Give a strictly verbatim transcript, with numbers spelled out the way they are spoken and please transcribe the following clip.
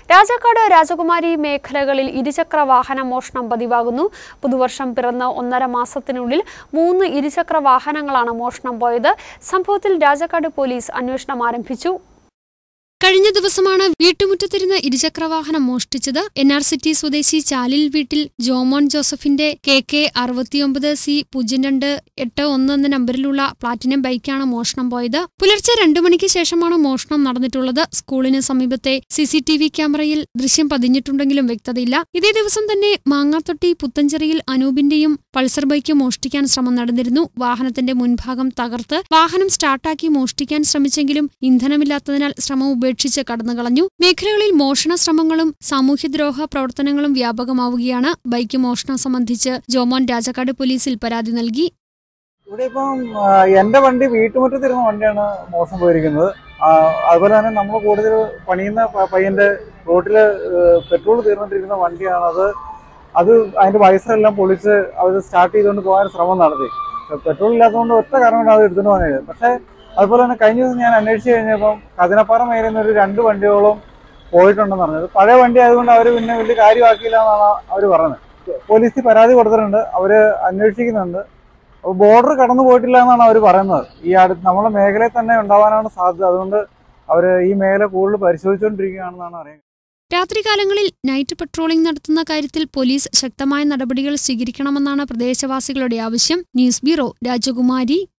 രാജാക്കാട് രാജകുമാരി മേഖലകളിൽ ഇരുചക്ര വാഹന മോഷണം പതിവാകുന്നു. പുതുവർഷം പിറന്ന ഒന്നര മാസത്തിനുള്ളിൽ മൂന്ന് ഇരുചക്ര വാഹനങ്ങളാണ് മോഷണം പോയത്. സംഭവത്തിൽ രാജാക്കാട് പോലീസ് അന്വേഷണം ആരംഭിച്ചു. കഴിഞ്ഞ ദിവസമാണ് വീട്ടുമുറ്റത്തിരുന്ന ഇരുചക്രവാഹനം മോഷ്ടിച്ചത്. എൻ ആർ സിറ്റി സ്വദേശി ചാലിൽ വീട്ടിൽ ജോമോൻ ജോസഫിന്റെ കെ കെ അറുപത്തിയൊമ്പത് സി പൂജ്യം രണ്ട് എട്ട് ഒന്ന് എന്ന നമ്പറിലുള്ള പ്ലാറ്റിനം ബൈക്കാണ് മോഷണം പോയത്. പുലർച്ചെ രണ്ടു മണിക്ക് ശേഷമാണ് മോഷണം നടന്നിട്ടുള്ളത്. സ്കൂളിന് സമീപത്തെ സി സി ടി വി ക്യാമറയിൽ ദൃശ്യം പതിഞ്ഞിട്ടുണ്ടെങ്കിലും വ്യക്തതയില്ല. ഇതേ ദിവസം തന്നെ മാങ്ങാത്തൊട്ടി പുത്തഞ്ചേരിയിൽ അനൂപിന്റെയും പൾസർ ബൈക്ക് മോഷ്ടിക്കാൻ ശ്രമം നടന്നിരുന്നു. വാഹനത്തിന്റെ മുൻഭാഗം തകർത്ത് വാഹനം സ്റ്റാർട്ടാക്കി മോഷ്ടിക്കാൻ ശ്രമിച്ചെങ്കിലും ഇന്ധനമില്ലാത്തതിനാൽ ശ്രമം ഉപേക്ഷിച്ച് കടന്നുകളഞ്ഞു. മേഖലകളിൽ മോഷണ ശ്രമങ്ങളും സാമൂഹ്യദ്രോഹ പ്രവർത്തനങ്ങളും വ്യാപകമാവുകയാണ്. ബൈക്ക് മോഷണം സംബന്ധിച്ച് ജോമോൻ രാജാക്കാട് പോലീസിൽ പരാതി നൽകി. ഇവിടെ ഇപ്പം എന്റെ വണ്ടി വീട്ടുമുറ്റത്തിരുന്ന വണ്ടിയാണ് മോഷണം പോയിരിക്കുന്നത്. അതുപോലെ തന്നെ നമ്മൾ കൂടുതൽ പണിയുന്ന പയ്യന്റെ റോഡില് പെട്രോൾ തീർന്നിട്ടിരിക്കുന്ന വണ്ടിയാണ് അത്. അത് അതിന്റെ വയസ്സെല്ലാം പൊളിച്ച് അവർ സ്റ്റാർട്ട് ചെയ്തുകൊണ്ട് പോകാൻ ശ്രമം നടത്തി. പെട്രോൾ ഇല്ലാത്തതുകൊണ്ട് ഒറ്റ കാരണം അത് എടുത്തുകൊണ്ട് പോകാനായത്. പക്ഷേ അതുപോലെ തന്നെ കഴിഞ്ഞ ദിവസം ഞാൻ അന്വേഷിച്ച് കഴിഞ്ഞപ്പം കതിനപ്പാറ മേലിൽ നിന്ന് ഒരു രണ്ട് വണ്ടിയോളം പോയിട്ടുണ്ടെന്ന് പറഞ്ഞത്. പഴയ വണ്ടി ആയതുകൊണ്ട് അവർ പിന്നെ വലിയ കാര്യമാക്കിയില്ല എന്നാണ് അവർ പറഞ്ഞത്. പോലീസിൽ പരാതി കൊടുത്തിട്ടുണ്ട്, അവർ അന്വേഷിക്കുന്നുണ്ട്. ബോർഡർ കടന്നു പോയിട്ടില്ല എന്നാണ് അവർ പറയുന്നത്. ഈ അടുത്ത് നമ്മളെ മേഖലയിൽ തന്നെ ഉണ്ടാവാനാണ് സാധ്യത. അതുകൊണ്ട് അവർ ഈ മേഖല കൂടുതൽ പരിശോധിച്ചുകൊണ്ടിരിക്കുകയാണെന്നാണ് അറിയുന്നത്. രാത്രികാലങ്ങളിൽ നൈറ്റ് പട്രോളിംഗ് നടത്തുന്ന കാര്യത്തിൽ പോലീസ് ശക്തമായ നടപടികൾ സ്വീകരിക്കണമെന്നാണ് പ്രദേശവാസികളുടെ ആവശ്യം. ന്യൂസ് ബ്യൂറോ, രാജകുമാരി.